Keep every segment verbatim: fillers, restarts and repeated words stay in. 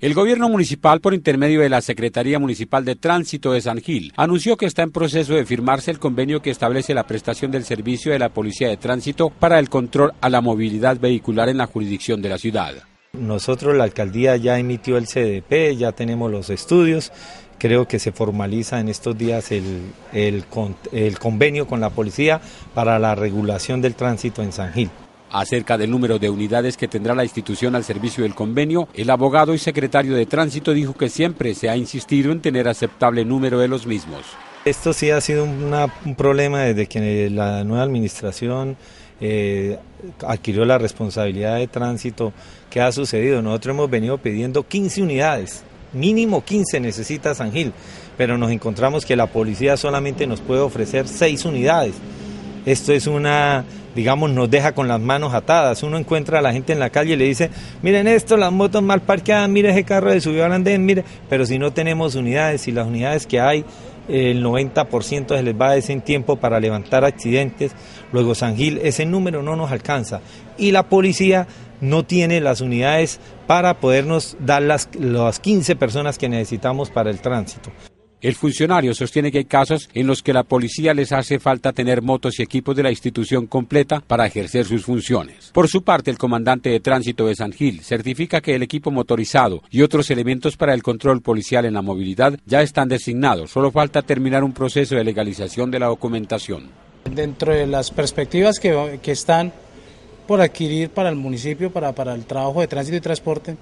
El gobierno municipal, por intermedio de la Secretaría Municipal de Tránsito de San Gil, anunció que está en proceso de firmarse el convenio que establece la prestación del servicio de la Policía de Tránsito para el control a la movilidad vehicular en la jurisdicción de la ciudad. Nosotros, la alcaldía ya emitió el C D P, ya tenemos los estudios, creo que se formaliza en estos días el, el, el convenio con la policía para la regulación del tránsito en San Gil. Acerca del número de unidades que tendrá la institución al servicio del convenio, el abogado y secretario de Tránsito dijo que siempre se ha insistido en tener aceptable número de los mismos. Esto sí ha sido una, un problema desde que la nueva administración eh, adquirió la responsabilidad de tránsito. ¿Qué ha sucedido? Nosotros hemos venido pidiendo quince unidades, mínimo quince necesita San Gil, pero nos encontramos que la policía solamente nos puede ofrecer seis unidades. Esto es una, digamos, nos deja con las manos atadas. Uno encuentra a la gente en la calle y le dice, miren esto, las motos mal parqueadas, mire ese carro de subió al andén, mire, pero si no tenemos unidades, y las unidades que hay, el noventa por ciento se les va ese tiempo para levantar accidentes, luego San Gil, ese número no nos alcanza, y la policía no tiene las unidades para podernos dar las, las quince personas que necesitamos para el tránsito. El funcionario sostiene que hay casos en los que la policía les hace falta tener motos y equipos de la institución completa para ejercer sus funciones. Por su parte, el comandante de Tránsito de San Gil certifica que el equipo motorizado y otros elementos para el control policial en la movilidad ya están designados. Solo falta terminar un proceso de legalización de la documentación. Dentro de las perspectivas que, que están por adquirir para el municipio, para, para el trabajo de tránsito y transporte,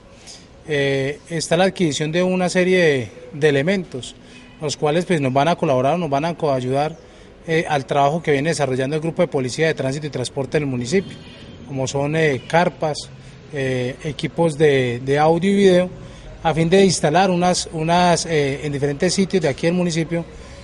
eh, está la adquisición de una serie de, de elementos, los cuales pues nos van a colaborar, nos van a ayudar eh, al trabajo que viene desarrollando el Grupo de Policía de Tránsito y Transporte del municipio, como son eh, carpas, eh, equipos de, de audio y video, a fin de instalar unas, unas eh, en diferentes sitios de aquí del municipio,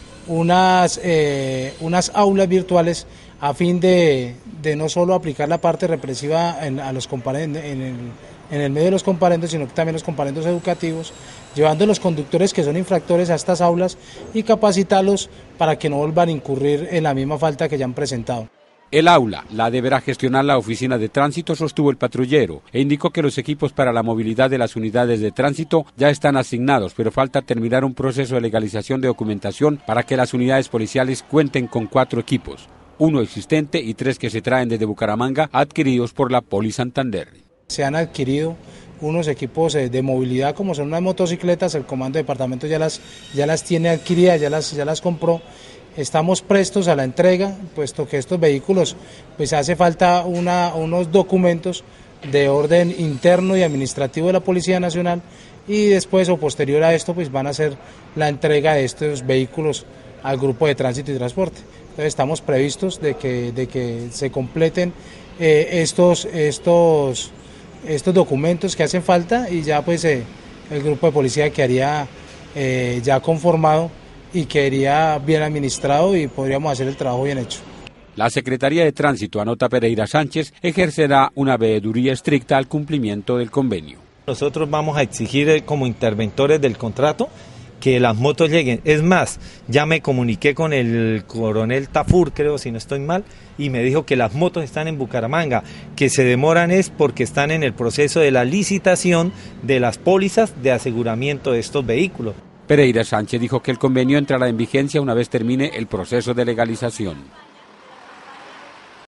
unas, eh, unas aulas virtuales a fin de, de no solo aplicar la parte represiva en, a los comparendos, en el, en el medio de los comparendos, sino también los comparendos educativos, llevando a los conductores que son infractores a estas aulas y capacitarlos para que no vuelvan a incurrir en la misma falta que ya han presentado. El aula la deberá gestionar la oficina de tránsito, sostuvo el patrullero, e indicó que los equipos para la movilidad de las unidades de tránsito ya están asignados, pero falta terminar un proceso de legalización de documentación para que las unidades policiales cuenten con cuatro equipos, uno existente y tres que se traen desde Bucaramanga, adquiridos por la Poli Santander. Se han adquirido unos equipos de movilidad como son unas motocicletas, el comando de departamento ya las, ya las tiene adquiridas, ya las, ya las compró. Estamos prestos a la entrega, puesto que estos vehículos pues hace falta una, unos documentos de orden interno y administrativo de la Policía Nacional, y después o posterior a esto pues van a hacer la entrega de estos vehículos al Grupo de Tránsito y Transporte. Entonces estamos previstos de que, de que se completen eh, estos, estos, estos documentos que hacen falta, y ya pues eh, el grupo de policía quedaría eh, ya conformado y quedaría bien administrado y podríamos hacer el trabajo bien hecho. La Secretaría de Tránsito, anota Pereira Sánchez, ejercerá una veeduría estricta al cumplimiento del convenio. Nosotros vamos a exigir como interventores del contrato que las motos lleguen. Es más, ya me comuniqué con el coronel Tafur, creo, si no estoy mal, y me dijo que las motos están en Bucaramanga, que se demoran es porque están en el proceso de la licitación de las pólizas de aseguramiento de estos vehículos. Pereira Sánchez dijo que el convenio entrará en vigencia una vez termine el proceso de legalización.